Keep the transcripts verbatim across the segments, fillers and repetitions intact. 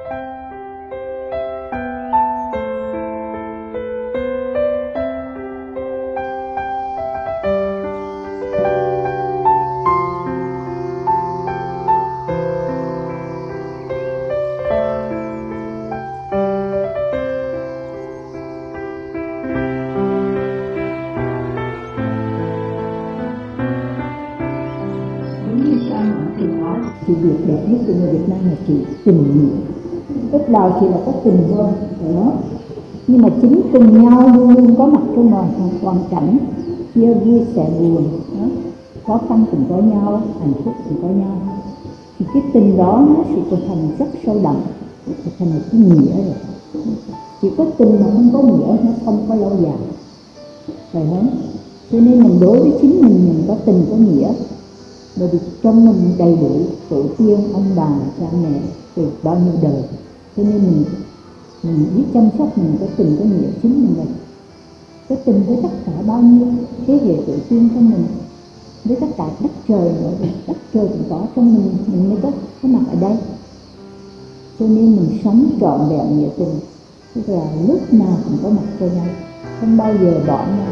Thì việc đẹp nhất của người Việt Nam là chỉ tình nghĩa. Lúc đầu thì là có tình thôi, đó. Nhưng mà chính cùng nhau luôn luôn có mặt trong mọi hoàn cảnh, chia vui sẻ buồn, đó. Khó khăn cũng có nhau, hạnh phúc cũng có nhau. Thì cái tình đó nó sẽ trở thành rất sâu đậm, trở thành một cái nghĩa rồi. Chỉ có tình mà không có nghĩa nó không có lâu dài, phải không? Cho nên mình đối với chính mình mình có tình có nghĩa. Bởi vì trong mình đầy đủ tổ tiên, ông bà, cha mẹ từ bao nhiêu đời. Cho nên mình, mình biết chăm sóc, mình có tình có nghĩa chính mình là có tình với tất cả bao nhiêu thế hệ tổ tiên trong mình, với tất cả đất trời nữa, đất trời cũng có trong mình, mình mới có có mặt ở đây. Cho nên mình sống trọn vẹn nghĩa tình, tức là lúc nào cũng có mặt cho nhau, không bao giờ bỏ nhau.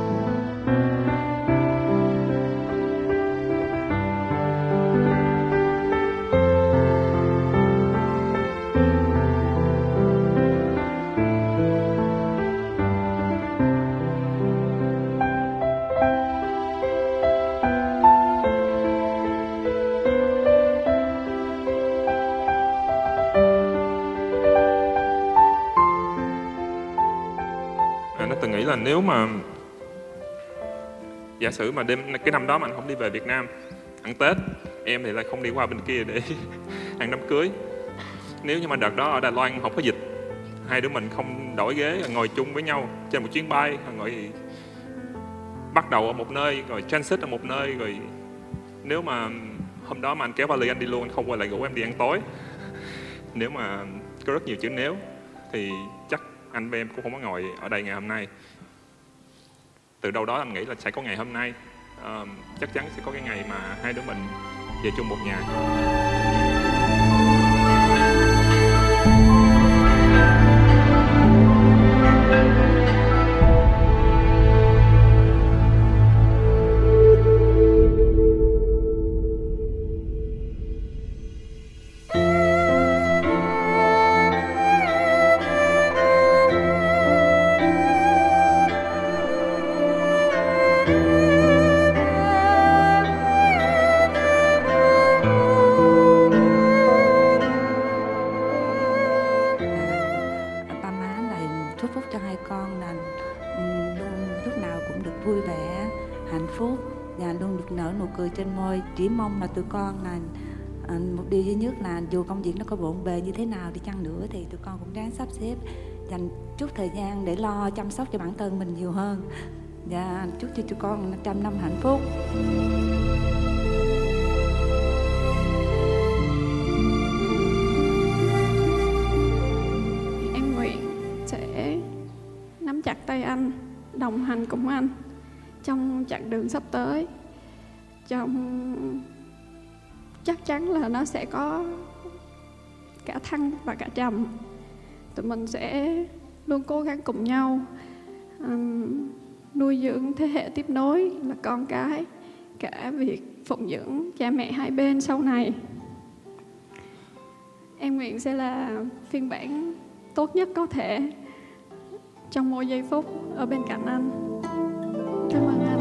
Nó từng nghĩ là nếu mà giả sử mà đêm cái năm đó mà anh không đi về Việt Nam ăn Tết, em thì lại không đi qua bên kia để ăn đám cưới. Nếu như mà đợt đó ở Đài Loan không có dịch, hai đứa mình không đổi ghế ngồi chung với nhau trên một chuyến bay, ngồi bắt đầu ở một nơi rồi transit ở một nơi, rồi nếu mà hôm đó mà anh kéo vali anh đi luôn, anh không quay lại rủ em đi ăn tối. Nếu mà có rất nhiều chữ nếu thì chắc anh với em cũng không có ngồi ở đây ngày hôm nay. Từ đâu đó anh nghĩ là sẽ có ngày hôm nay, à, chắc chắn sẽ có cái ngày mà hai đứa mình về chung một nhà. chúc phúc cho hai con là luôn lúc nào cũng được vui vẻ, hạnh phúc và luôn được nở nụ cười trên môi. Chỉ mong là tụi con là à, một điều duy nhất là dù công việc nó có bộn bề như thế nào đi chăng nữa thì tụi con cũng ráng sắp xếp dành chút thời gian để lo chăm sóc cho bản thân mình nhiều hơn. Và chúc cho tụi con trăm năm hạnh phúc. Em nguyện sẽ nắm chặt tay anh, đồng hành cùng anh trong chặng đường sắp tới. Trong chắc chắn là nó sẽ có cả thăng và cả trầm. Tụi mình sẽ luôn cố gắng cùng nhau um, nuôi dưỡng thế hệ tiếp nối là con cái, cả việc phụng dưỡng cha mẹ hai bên sau này. Em nguyện sẽ là phiên bản tốt nhất có thể trong mỗi giây phút ở bên cạnh anh. Cảm ơn anh.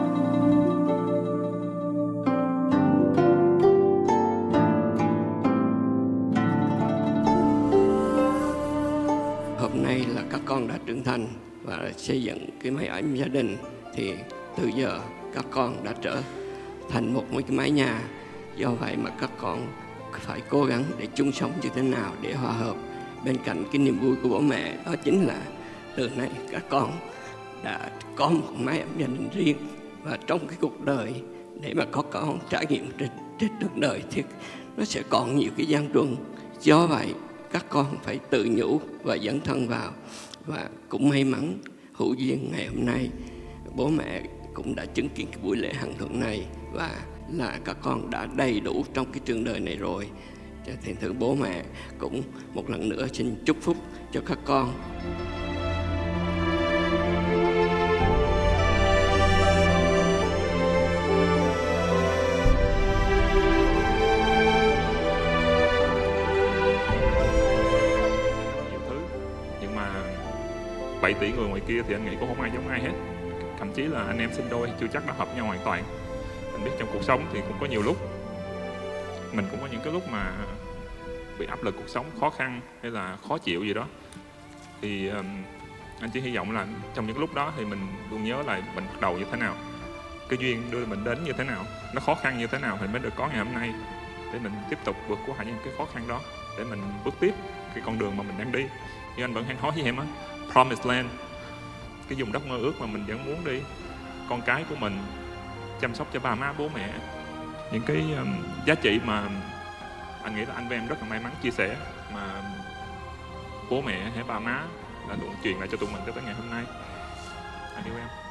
Hôm nay là các con đã trưởng thành và xây dựng cái mái ấm gia đình, thì từ giờ các con đã trở thành một cái mái nhà. Do vậy mà các con phải cố gắng để chung sống như thế nào để hòa hợp. Bên cạnh cái niềm vui của bố mẹ, đó chính là từ nay các con đã có một mái ấm gia đình riêng. Và trong cái cuộc đời để mà có con trải nghiệm trên, trên cuộc đời thì nó sẽ còn nhiều cái gian truân. Do vậy các con phải tự nhủ và dấn thân vào. Và cũng may mắn hữu duyên ngày hôm nay bố mẹ cũng đã chứng kiến cái buổi lễ hằng thuận này, và là các con đã đầy đủ trong cái trường đời này rồi. Thành thử bố mẹ cũng một lần nữa xin chúc phúc cho các con. Nhiều thứ, nhưng mà bảy tỷ người ngoài kia thì anh nghĩ cũng không ai giống ai hết. Thậm chí là anh em sinh đôi chưa chắc đã hợp nhau hoàn toàn. Anh biết trong cuộc sống thì cũng có nhiều lúc mình cũng có những cái lúc mà bị áp lực cuộc sống, khó khăn hay là khó chịu gì đó, thì um, anh chỉ hy vọng là trong những lúc đó thì mình luôn nhớ lại mình bắt đầu như thế nào, cái duyên đưa mình đến như thế nào, nó khó khăn như thế nào thì mới được có ngày hôm nay, để mình tiếp tục vượt qua những cái khó khăn đó, để mình bước tiếp cái con đường mà mình đang đi. Như anh vẫn hay nói với em á, Promised Land, cái vùng đất mơ ước mà mình vẫn muốn đi, con cái của mình, chăm sóc cho ba má bố mẹ, những cái um, giá trị mà anh nghĩ là anh với em rất là may mắn chia sẻ, mà bố mẹ hay ba má đã luôn truyền lại cho tụi mình cho tới ngày hôm nay. Anh yêu em.